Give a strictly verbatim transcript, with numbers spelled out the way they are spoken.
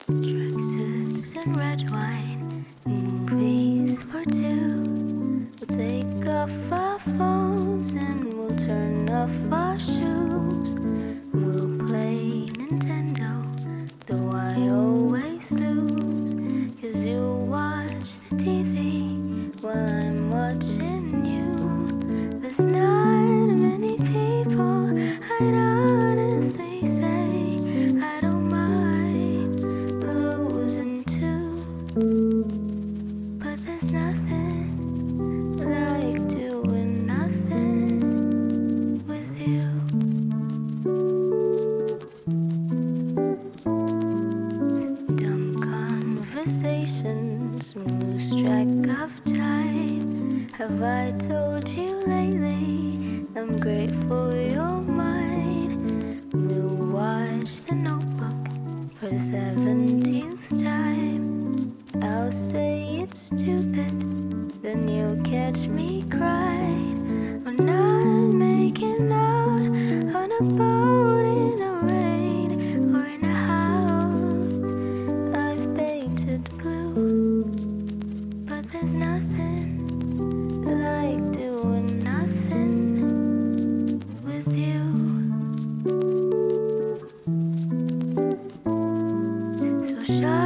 Tracksuits and red wine, movies for two. We'll take off our phones and we'll turn off our shoes. We'll play Nintendo, though I always lose. Cause you watch the T V while I'm watching you. There's not many people I'd honestly say I don't mind losing to. But there's nothing like doing nothing with you. Dumb conversations, lose track of time. Have I told you lately I'm grateful you're mine? We'll watch The Notebook for the seventeenth time. I'll say it's stupid, then you'll catch me crying. We're not making out on a boat in the rain or in a house I've painted blue. But there's nothing like doing nothing with you. So shy